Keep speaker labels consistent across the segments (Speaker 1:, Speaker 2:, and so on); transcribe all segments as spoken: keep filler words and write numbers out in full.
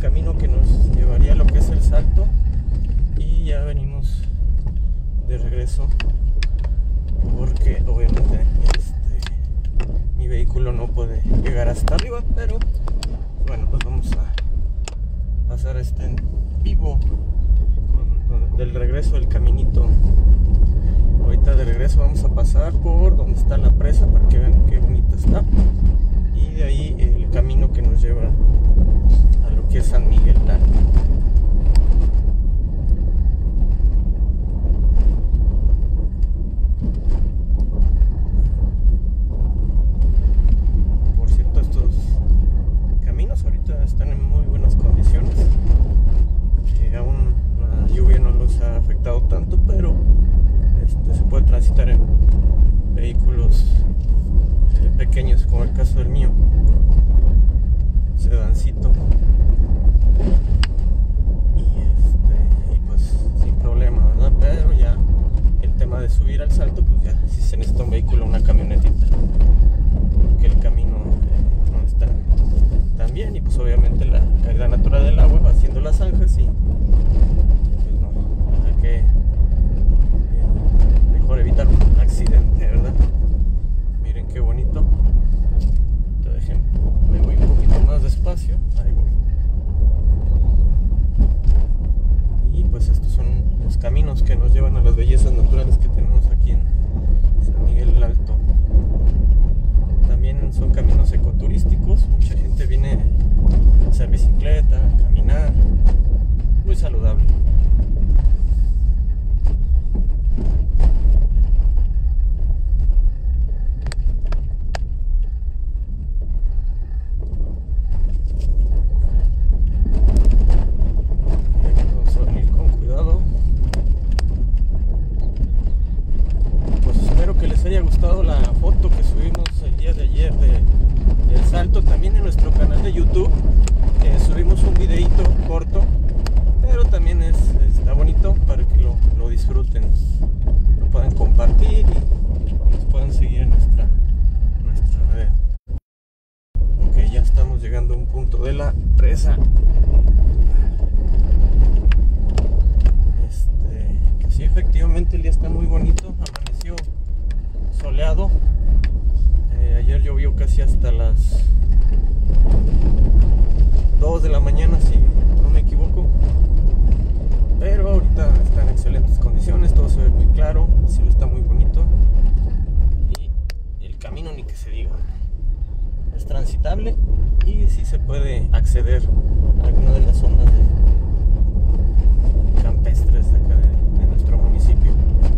Speaker 1: camino que nos llevaría a lo que es el Salto, y ya venimos de regreso porque obviamente este, mi vehículo no puede llegar hasta arriba, pero bueno, pues vamos a pasar este en vivo con, del regreso del caminito. Ahorita de regreso vamos a pasar por donde está la presa para que vean qué bonita está, y de ahí el camino que nos lleva a lo que es San Miguel Alto. Por cierto, estos caminos ahorita están en muy buenas condiciones. Eh, aún la lluvia no los ha afectado tanto, pero este, se puede transitar en vehículos eh, pequeños, como el caso del mío, sedancito, y este y pues sin problema, ¿verdad? Pero ya el tema de subir al Salto, pues ya si se necesita un vehículo, una camionetita, porque el camino eh, no está tan bien, y pues obviamente la caída natural del agua va haciendo las zanjas, y pues no, hay que eh, mejor evitar un accidente, ¿verdad? Miren qué bonito. Dejen, me voy un poquito más despacio, ahí voy. Y pues estos son los caminos que nos llevan a las bellezas naturales que tenemos aquí en San Miguel Alto. También son caminos ecoturísticos, mucha gente viene a hacer bicicleta, a caminar, muy saludable. Les haya gustado la foto que subimos el día de ayer de, del Salto. También en nuestro canal de YouTube eh, subimos un videito corto, pero también es, está bonito para que lo, lo disfruten, lo puedan compartir y nos puedan seguir en nuestra, nuestra red. Ok, ya estamos llegando a un punto de la presa. Este, pues sí, efectivamente el día está muy bonito, amaneció soleado. Eh, ayer llovió casi hasta las dos de la mañana, si no me equivoco, pero ahorita está en excelentes condiciones, todo se ve muy claro, el cielo está muy bonito, y el camino ni que se diga, es transitable y sí se puede acceder a alguna de las zonas de campestres de acá de, de nuestro municipio.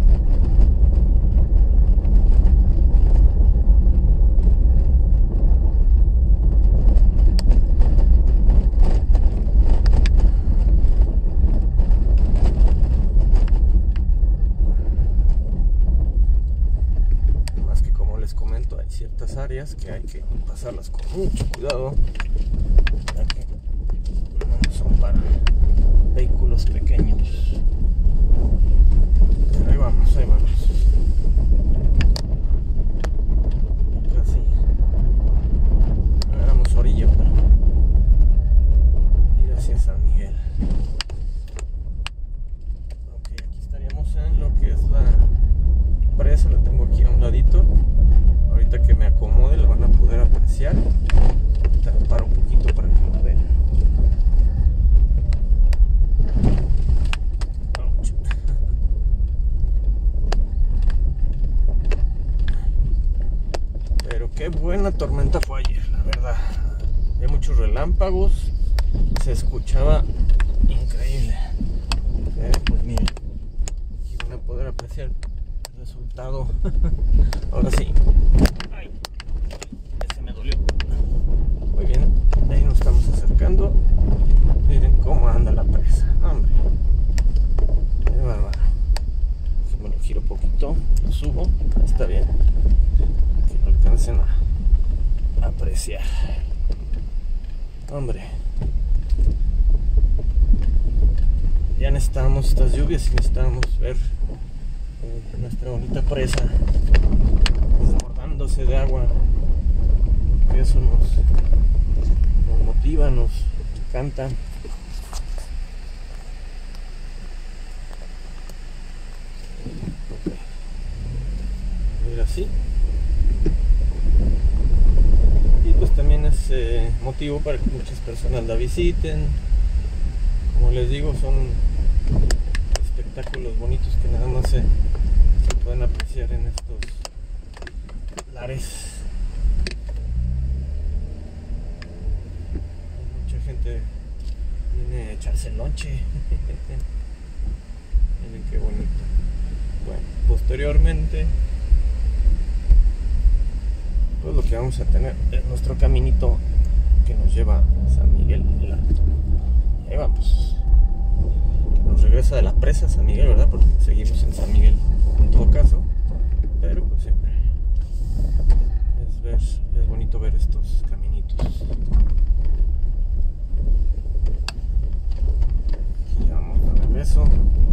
Speaker 1: Hay ciertas áreas que hay que pasarlas con mucho cuidado, ya que no son para vehículos pequeños. Pero ahí vamos, ahí vamos. Casi agarramos orilla para ir hacia San Miguel. Ok, aquí estaríamos en lo que es la presa, la tengo aquí a un ladito. Ahorita que me acomode la van a poder apreciar. Ahorita me paro un poquito para que lo vean. Pero qué buena tormenta fue ayer, la verdad. Había muchos relámpagos, se escuchaba increíble. Eh, pues miren, aquí van a poder apreciar el resultado. Ahora sí. Ay, ese me dolió. Muy bien, ahí nos estamos acercando. Miren cómo anda la presa. Hombre, qué bárbaro. Me lo giro un poquito, lo subo. Ahí está bien. Que lo alcancen a apreciar. Hombre, ya necesitamos estas lluvias y necesitamos ver eh, nuestra bonita presa desbordándose de agua. Eso nos, nos motiva, nos encanta. A ver, así. Y pues también es eh, motivo para que muchas personas la visiten. Como les digo, son espectáculos bonitos que nada más se, se pueden apreciar en estos lares. Mucha gente viene a echarse el lonche. Miren qué bonito. Bueno, posteriormente pues lo que vamos a tener es nuestro caminito que nos lleva a San Miguel. Y ahí vamos. Nos regresa de la presa a San Miguel, ¿verdad? Porque seguimos en San Miguel en todo caso. Pero pues siempre es ver, es bonito ver estos caminitos. Aquí ya vamos de regreso.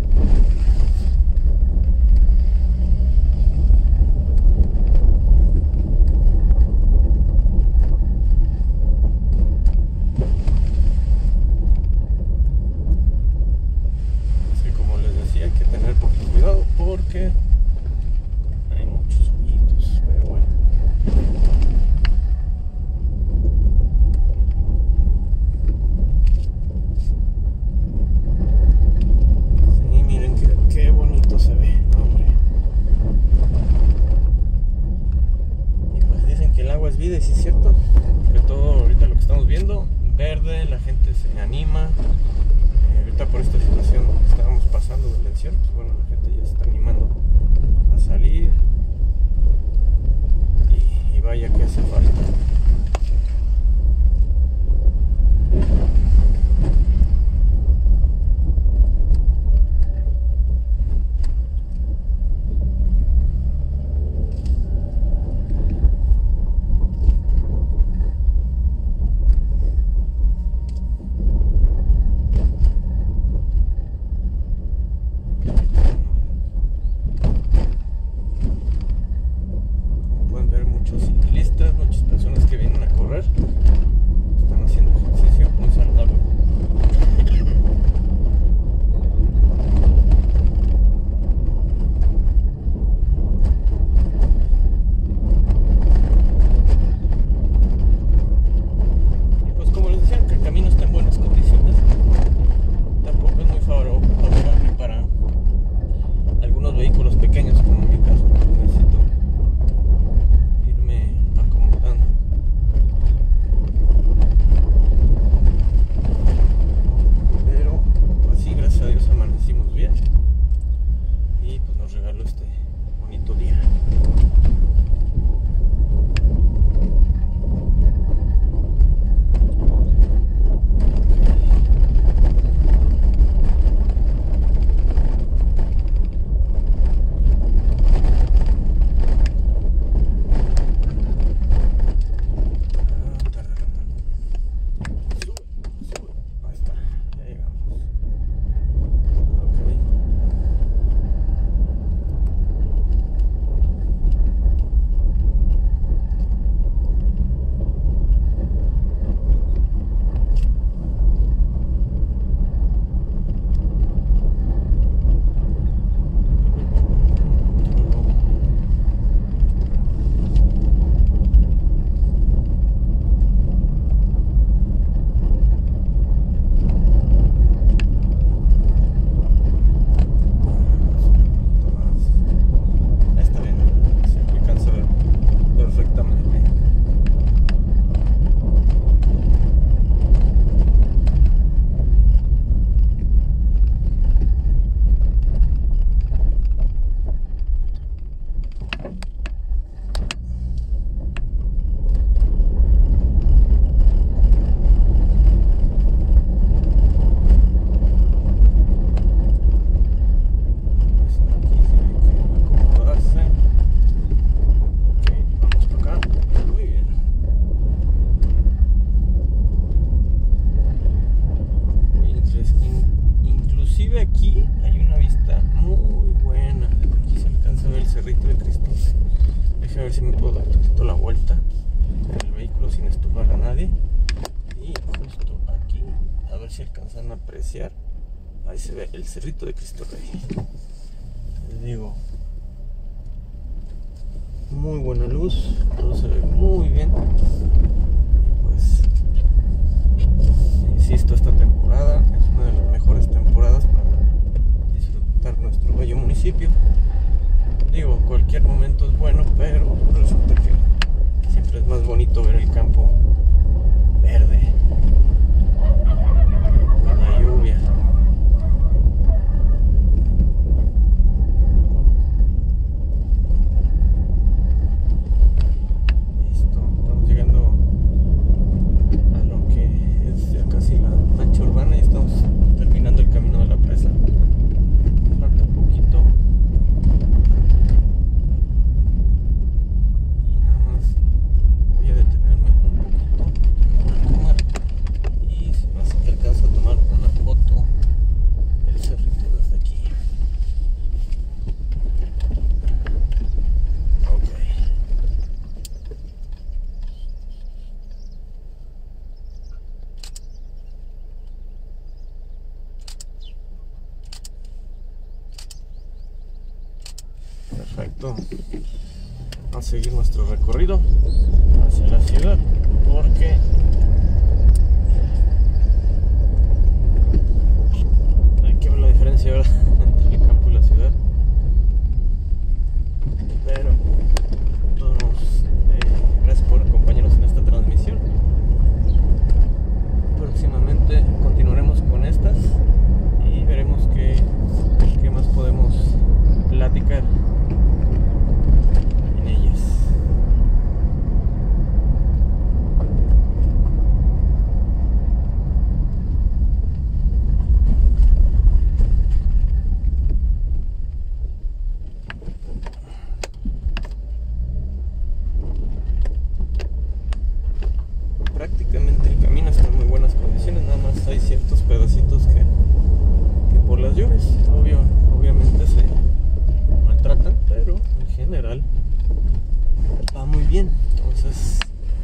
Speaker 1: Porque hay muchos hoyitos, pero bueno. Sí, miren qué, qué bonito se ve, hombre. Y pues dicen que el agua es vida, y sí es cierto. Sobre todo ahorita lo que estamos viendo, verde, la gente se anima. Eh, ahorita por esta situación que estábamos pasando del encierro, pues bueno, la gente ya se está animando a salir y, y vaya que hace falta. Están haciendo ejercicio muy saludable. Y pues como les decía, que el camino está en buenas condiciones. Tampoco es muy favorable para algunos vehículos pequeños, como en mi caso. Necesito irme acomodando. Pero así, gracias a Dios, amanecimos bien y pues nos regaló este bonito día. Aquí hay una vista muy buena. Aquí se alcanza a ver el Cerrito de Cristo. Déjame ver si me puedo dar tantito la vuelta en el vehículo sin estorbar a nadie. Y justo aquí ver si alcanzan a apreciar. Ahí se ve el Cerrito de Cristo Rey. Les digo, muy buena luz, todo se ve muy bien. Y pues, insisto, esta temporada es una de las mejores temporadas para disfrutar nuestro bello municipio. Digo, cualquier momento es bueno, pero resulta que siempre es más bonito ver el campo verde con la lluvia. Listo, estamos llegando a lo que es ya casi la mancha urbana y estamos terminando el camino de la presa. Falta poquito. Perfecto. Vamos a seguir nuestro recorrido hacia la ciudad porque hay que ver la diferencia, ¿verdad?, entre el campo y la ciudad. Pero todos eh, gracias por acompañarnos en esta transmisión. Próximamente continuaremos con estas y veremos qué, qué más podemos platicar en ellas. Prácticamente el camino está en muy buenas condiciones, nada más hay ciertos pedacitos que, que por las lluvias, obvio, obviamente se maltratan, pero en general va muy bien. Entonces,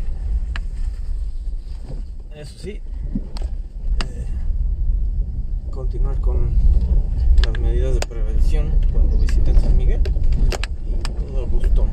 Speaker 1: eso sí, eh, continuar con las medidas de prevención cuando visiten San Miguel y todo gusto.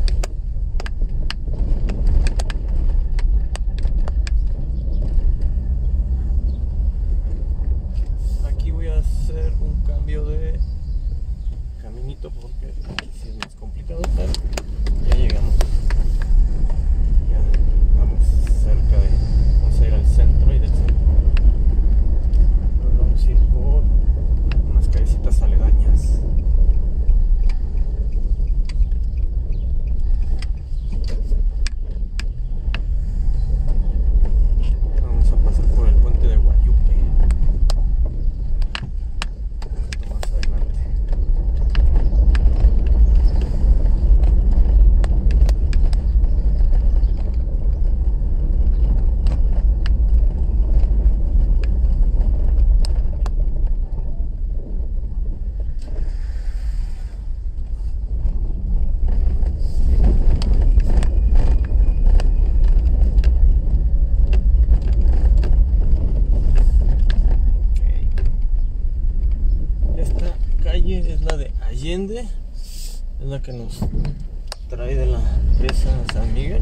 Speaker 1: Aquí voy a hacer un cambio de caminito porque aquí sí es más complicado, pero ya llegamos, ya vamos cerca de, vamos a ir al centro y del centro nos vamos a ir por unas callecitas aledañas. Vamos a pasar por el puente de Guayupe un poquito más adelante. Es la de Allende, es la que nos trae de la presa a San Miguel.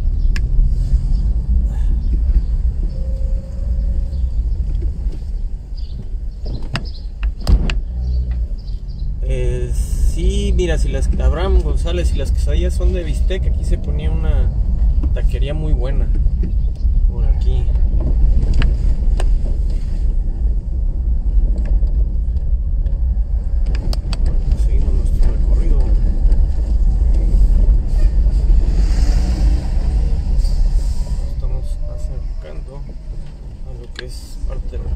Speaker 1: Eh, sí, mira, si las Abraham González y las quesadillas son de bistec, aquí se ponía una taquería muy buena por aquí. A lo que es parte del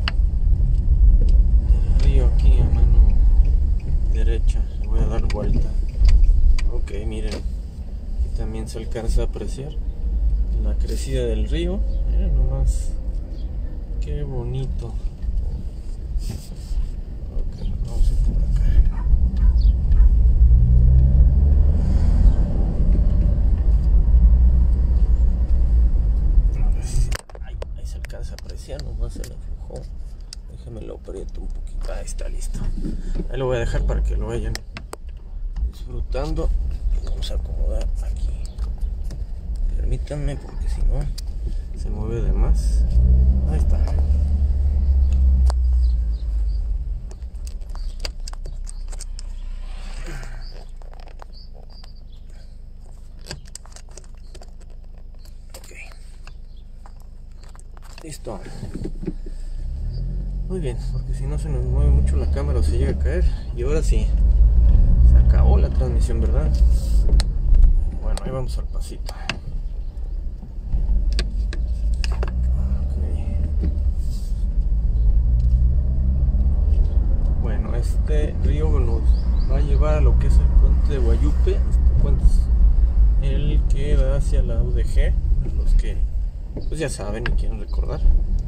Speaker 1: río aquí a mano derecha. Le voy a dar vuelta. Ok, miren, aquí también se alcanza a apreciar la crecida del río. Miren nomás, qué bonito. Ok, vamos a ir por acá. Nomás se le aflojó Déjenme lo aprieto un poquito. Ahí está, listo. Ahí lo voy a dejar para que lo vayan disfrutando. Vamos a acomodar aquí. Permítanme porque si no se mueve de más. Ahí está. Ok. Listo. Muy bien, porque si no se nos mueve mucho la cámara o se llega a caer. Y ahora sí, se acabó la transmisión, ¿verdad? Bueno, ahí vamos al pasito. Okay. Bueno, este río nos va a llevar a lo que es el puente de Guayupe. Este puente es el que va hacia la U D G, los que pues ya saben y quieren recordar.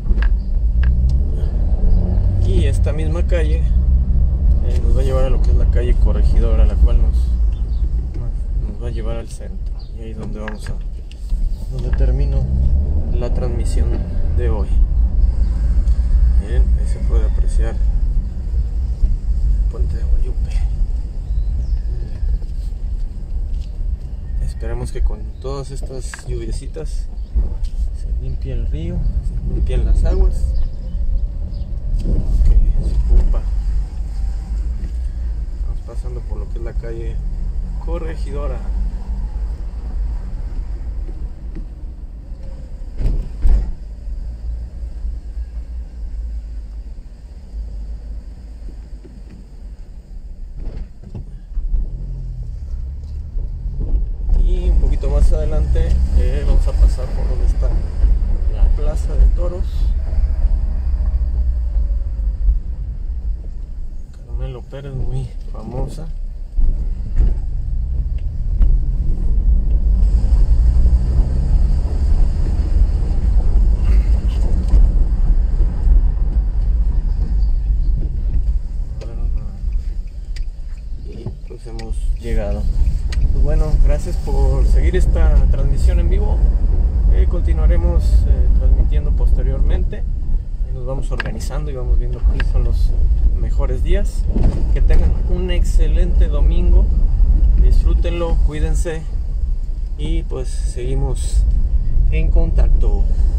Speaker 1: Y esta misma calle eh, nos va a llevar a lo que es la calle Corregidora, la cual nos, nos va a llevar al centro. Y ahí es donde vamos a, donde termino la transmisión de hoy. Miren, ahí se puede apreciar el puente de Guayupe. Esperemos que con todas estas lluviecitas se limpie el río, se limpien las aguas. Que se ocupa. Vamos pasando por lo que es la calle Corregidora. Y un poquito más adelante eh, vamos a pasar por donde está la Plaza de Toros. Carmelo Pérez, muy famosa. Y pues hemos llegado. Pues bueno, gracias por seguir esta transmisión en vivo. Eh, continuaremos eh, transmitiendo posteriormente. Nos vamos organizando y vamos viendo cuáles son los mejores días. Que tengan un excelente domingo, disfrútenlo, cuídense y pues seguimos en contacto.